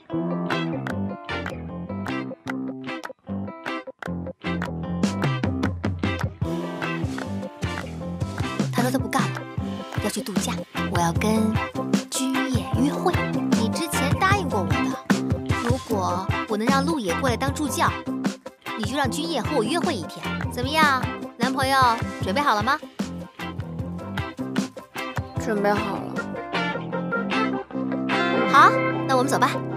他说他不干了，要去度假，我要跟居野约会。你之前答应过我的，如果我能让陆野过来当助教，你就让居野和我约会一天，怎么样？男朋友准备好了吗？ 准备好了。 好，那我们走吧。